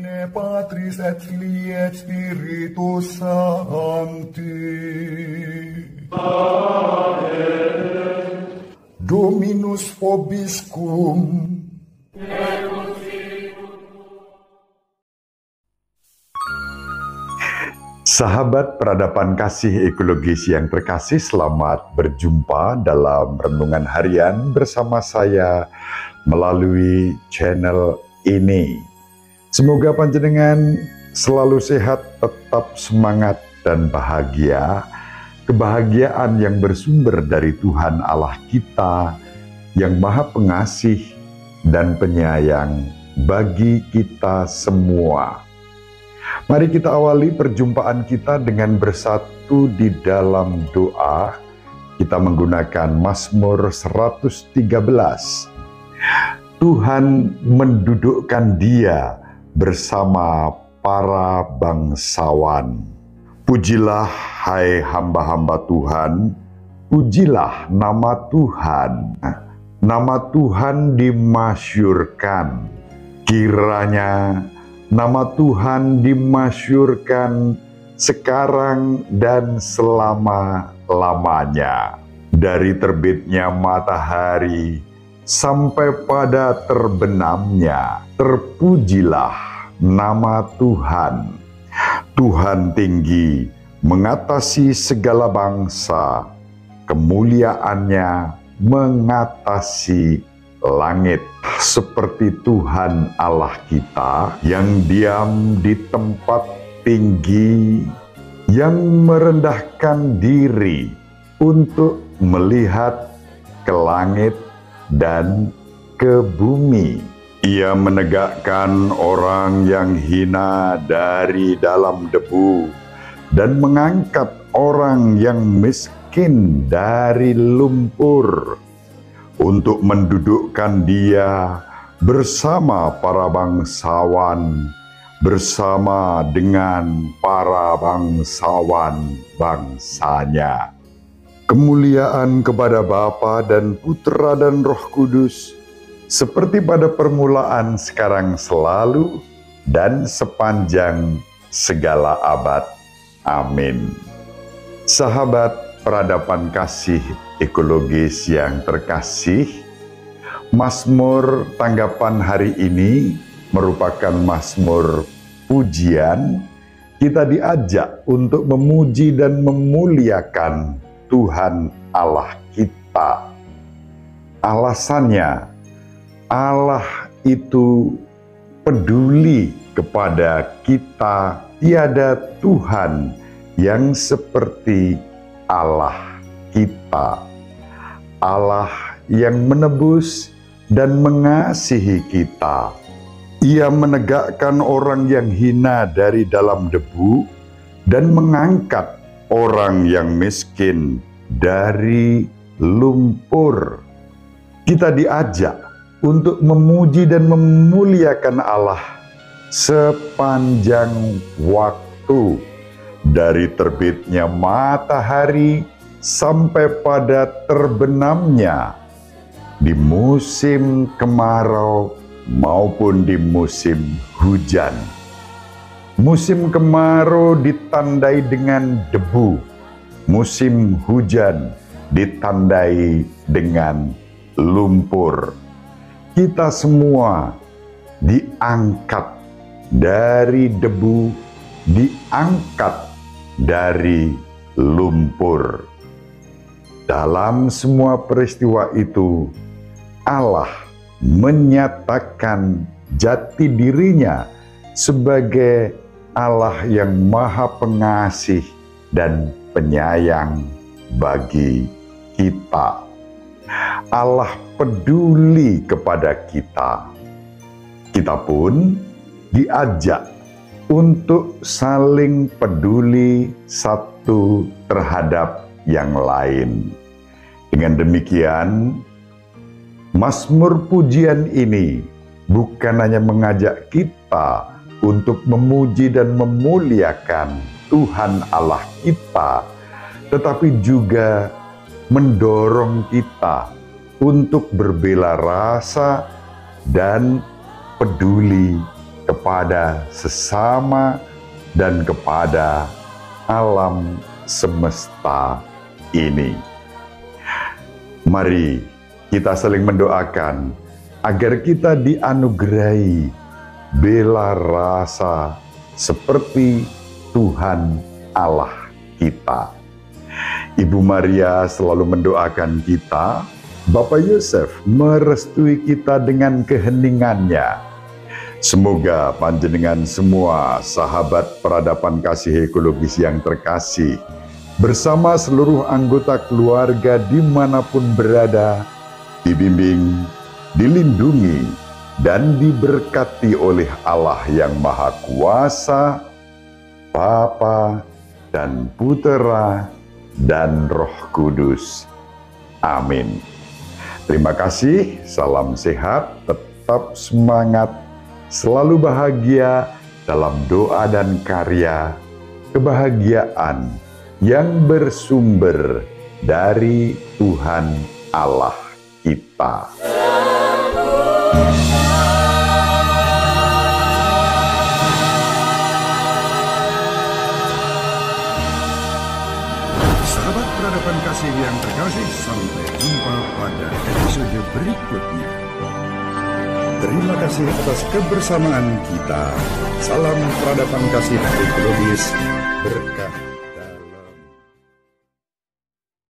Nomine Patris et Filii et Spiritus Sancti. Amen. Dominus vobiscum. Sahabat peradaban kasih ekologis yang terkasih, selamat berjumpa dalam renungan harian bersama saya melalui channel ini. Semoga panjenengan selalu sehat, tetap semangat dan bahagia. Kebahagiaan yang bersumber dari Tuhan Allah kita yang Maha Pengasih dan Penyayang bagi kita semua. Mari kita awali perjumpaan kita dengan bersatu di dalam doa. Kita menggunakan Mazmur 113. Tuhan mendudukkan Dia bersama para bangsawan. Pujilah hai hamba-hamba Tuhan, pujilah nama Tuhan. Nama Tuhan dimasyurkan. Kiranya nama Tuhan dimasyurkan sekarang dan selama-lamanya. Dari terbitnya matahari sampai pada terbenamnya, terpujilah nama Tuhan. Tuhan tinggi mengatasi segala bangsa, kemuliaannya mengatasi langit. Seperti Tuhan Allah kita yang diam di tempat tinggi, yang merendahkan diri untuk melihat ke langit dan ke bumi. Ia menegakkan orang yang hina dari dalam debu dan mengangkat orang yang miskin dari lumpur, untuk mendudukkan Dia bersama para bangsawan, bersama dengan para bangsawan bangsanya. Kemuliaan kepada Bapa dan Putra dan Roh Kudus, seperti pada permulaan, sekarang, selalu, dan sepanjang segala abad. Amin. Sahabat peradaban kasih ekologis yang terkasih, Mazmur tanggapan hari ini merupakan Mazmur pujian. Kita diajak untuk memuji dan memuliakan Tuhan Allah kita. Alasannya, Allah itu peduli kepada kita. Tiada Tuhan yang seperti Allah kita. Allah yang menebus dan mengasihi kita. Ia menegakkan orang yang hina dari dalam debu dan mengangkat orang yang miskin dari lumpur. Kita diajak untuk memuji dan memuliakan Allah sepanjang waktu, dari terbitnya matahari sampai pada terbenamnya, di musim kemarau maupun di musim hujan. Musim kemarau ditandai dengan debu, musim hujan ditandai dengan lumpur. Kita semua diangkat dari debu, diangkat dari lumpur. Dalam semua peristiwa itu, Allah menyatakan jati dirinya sebagai Allah yang Maha Pengasih dan Penyayang bagi kita. Allah peduli kepada kita. Kita pun diajak untuk saling peduli satu terhadap yang lain. Dengan demikian, Mazmur pujian ini bukan hanya mengajak kita untuk memuji dan memuliakan Tuhan Allah kita, tetapi juga mendorong kita untuk berbela rasa dan peduli kepada sesama dan kepada alam semesta ini. Mari kita saling mendoakan agar kita dianugerahi bela rasa seperti Tuhan Allah kita. Ibu Maria selalu mendoakan kita, Bapak Yosef merestui kita dengan keheningannya. Semoga panjenengan semua sahabat peradaban kasih ekologis yang terkasih, bersama seluruh anggota keluarga dimanapun berada, dibimbing, dilindungi, dan diberkati oleh Allah yang Maha Kuasa, Bapa dan Putera dan Roh Kudus. Amin. Terima kasih, salam sehat, tetap semangat, selalu bahagia dalam doa dan karya, kebahagiaan yang bersumber dari Tuhan Allah kita. Sahabat peradaban kasih yang terkasih, sampai jumpa pada episode berikutnya. Terima kasih atas kebersamaan kita. Salam peradaban kasih ekologis berkah.